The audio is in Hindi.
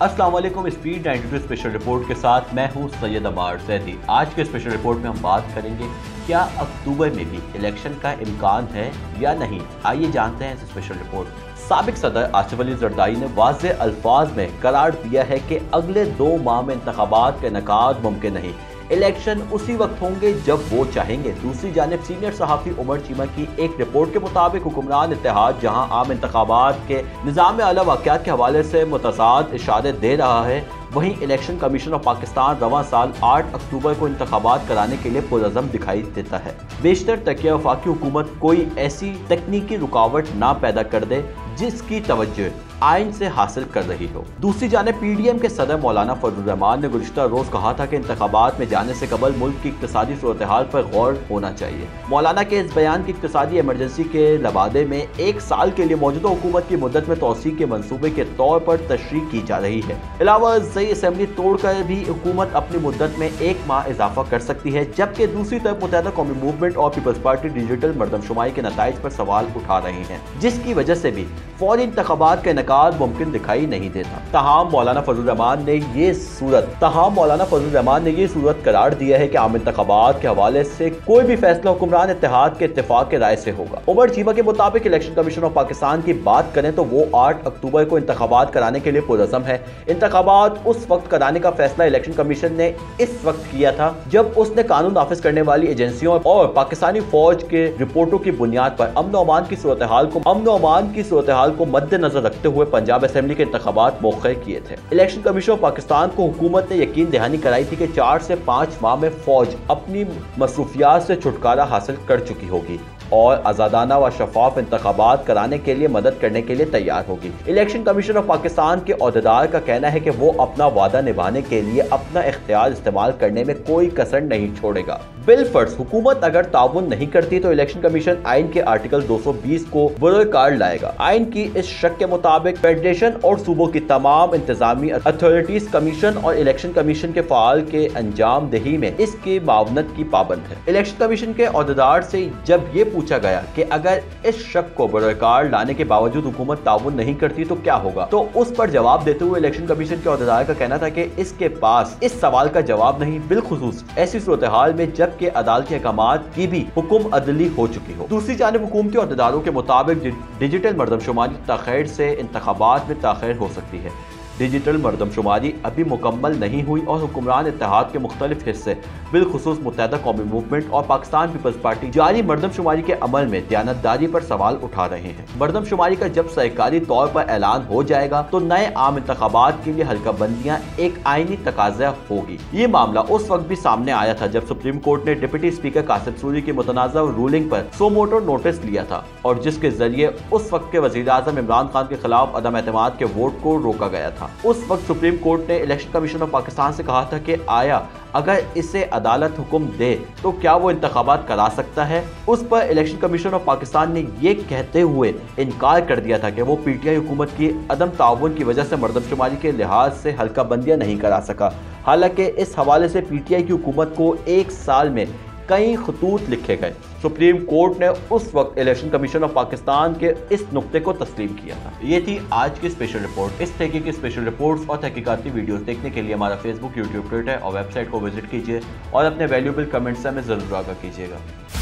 अस्सलाम वालेकुम। स्पीड 92 स्पेशल रिपोर्ट के साथ मैं हूं सैयद अमार सैदी। आज के स्पेशल रिपोर्ट में हम बात करेंगे क्या अक्टूबर में भी इलेक्शन का इम्कान है या नहीं। आइए जानते हैं इस स्पेशल रिपोर्ट। साबिक सदर आसिफ अली जरदारी ने वाज़ेह अल्फाज में करार दिया है कि अगले 2 माह में इंतखाबात का इनेकाद मुमकिन नहीं। इलेक्शन उसी वक्त होंगे जब वो चाहेंगे। दूसरी जानिब सीनियर सहाफ़ी उमर चीमा की एक रिपोर्ट के मुताबिक हुक्मरान इत्तेहाद जहां आम इंतखाबात के निज़ाम आला वाक़यात के हवाले से मुतज़ाद इशारे दे रहा है, वहीं इलेक्शन कमीशन ऑफ पाकिस्तान रवां साल 8 अक्टूबर को इंतखाबात कराने के लिए पुरअज़म दिखाई देता है। बेशतर तकिया वफाकी हुकूमत कोई ऐसी तकनीकी रुकावट ना पैदा कर दे जिसकी तवज्जो आइन से हासिल कर रही हो। दूसरी जानिब PDM के सदर मौलाना फजल रहमान ने गुज़िश्ता रोज कहा था कि इंतखाबात में जाने से कबल मुल्क की इक़्तिसादी सूरत हाल पर गौर होना चाहिए। मौलाना के इस बयान की इक़्तिसादी एमरजेंसी के लबादे में 1 साल के लिए मौजूदा हुकूमत की मुद्दत में तोसी के मनसूबे के तौर पर तशरीह की जा रही है। अलावा सही असम्बली तोड़कर भी हुकूमत अपनी मुद्दत में 1 माह इजाफा कर सकती है, जबकि दूसरी तरफ मुत्तहिदा कौमी मूवमेंट और पीपल्स पार्टी डिजिटल मरदमशुमारी के नताइज पर सवाल उठा रहे हैं, जिसकी वजह से भी फौरी इंतखाबात का इनेकाद मुमकिन दिखाई नहीं देता। तहाम मौलाना फजल रहमान ने ये सूरत करार दिया है कि आम इंतखाबात के हवाले से कोई भी फैसला हुक्मरान इत्तेहाद के इत्तेफाक के राय से होगा। उमर चीमा के मुताबिक इलेक्शन कमीशन ऑफ पाकिस्तान की बात करें तो वो 8 अक्टूबर को इंतखाबात कराने के लिए पुरअज़म है। इंतखाबात उस वक्त कराने का फैसला इलेक्शन कमीशन ने इस वक्त किया था जब उसने कानून नाफिज करने वाली एजेंसियों और पाकिस्तानी फौज के रिपोर्टों की बुनियाद पर अमन और अमान की सूरत हाल को मद्देनजर रखते हुए पंजाब असेंबली के इंतखाबात मौखर किए थे। इलेक्शन कमीशन ऑफ पाकिस्तान को हुकूमत ने यकीन दहानी कराई थी कि 4 से 5 माह में फौज अपनी मसरूफियात से छुटकारा हासिल कर चुकी होगी और आज़ादाना व शफाफ इंतखाबात कराने के लिए मदद करने के लिए तैयार होगी। इलेक्शन कमीशन ऑफ पाकिस्तान के अहदेदार का कहना है कि वो अपना वादा निभाने के लिए अपना इख्तियार इस्तेमाल करने में कोई कसर नहीं छोड़ेगा। बिलफर्ज हुकूमत अगर ताउन नहीं करती तो इलेक्शन कमीशन आइन के आर्टिकल 220 को बुरकार लाएगा। आइन की इस शक के मुताबिक फेडरेशन और सूबों की तमाम इंतजामी अथॉरिटीज कमीशन और इलेक्शन कमीशन के फाल के अंजाम दही में इसकी मावनत की पाबंद है। इलेक्शन कमीशन के अहदेदार से जब ये पूछा गया कि अगर इस शक को बुरकार लाने के बावजूद हुकूमत ताउन नहीं करती तो क्या होगा, तो उस पर जवाब देते हुए इलेक्शन कमीशन के अहदेदार का कहना था कि इसके पास इस सवाल का जवाब नहीं, बिलखुसूस ऐसी सूरत हाल में जब के अदालती अहकामात की भी हुक्म अदली हो चुकी हो। दूसरी जानिब हुकूमती अहदेदारों के मुताबिक डिजिटल मरदमशुमारी ताख़ीर से इंतखाबात में ताख़ीर हो सकती है। डिजिटल मरदमशुमारी अभी मुकम्मल नहीं हुई और हुक्मरान इत्तेहाद के मुख्तलिफ हिस्से बिलखुसूस मुत्तहिदा कौमी मूवमेंट और पाकिस्तान पीपल्स पार्टी जारी मरदमशुमारी के अमल में दयानतदारी पर सवाल उठा रहे हैं। मरदमशुमारी का जब सरकारी तौर पर ऐलान हो जाएगा तो नए आम इंतखाबात के लिए हल्का बंदियां एक आईनी तकाजा होगी। ये मामला उस वक्त भी सामने आया था जब सुप्रीम कोर्ट ने डिप्टी स्पीकर कासिम सूरी की मुतनाज़ा रूलिंग पर सो मोटो नोटिस लिया था और जिसके जरिए उस वक्त के वज़ीर आज़म इमरान खान के खिलाफ अदम एतमाद के वोट को रोका गया था। उस वक्त सुप्रीम कोर्ट ने इलेक्शन कमीशन ऑफ पाकिस्तान से कहा था कि आया अगर इसे अदालत हुक्म दे तो क्या वो इंतखाबात करा सकता है। उस पर इलेक्शन कमीशन ऑफ पाकिस्तान ने ये कहते हुए इनकार कर दिया था कि वो PTI हुकूमत की अदम ताउन की वजह से मरदमशुमारी के लिहाज से हल्का बंदियां नहीं करा सका। हालांकि इस हवाले से PTI की हुकूमत को 1 साल में कई खतूत लिखे गए। सुप्रीम कोर्ट ने उस वक्त इलेक्शन कमीशन ऑफ पाकिस्तान के इस नुक्ते को तस्लीम किया था। ये थी आज की स्पेशल रिपोर्ट। इस तरीके की स्पेशल रिपोर्ट्स और तहकीकाती वीडियोस देखने के लिए हमारा फेसबुक, यूट्यूब, ट्विटर और वेबसाइट को विजिट कीजिए और अपने वैल्यूएबल कमेंट्स से हमें ज़रूर आगाह कीजिएगा।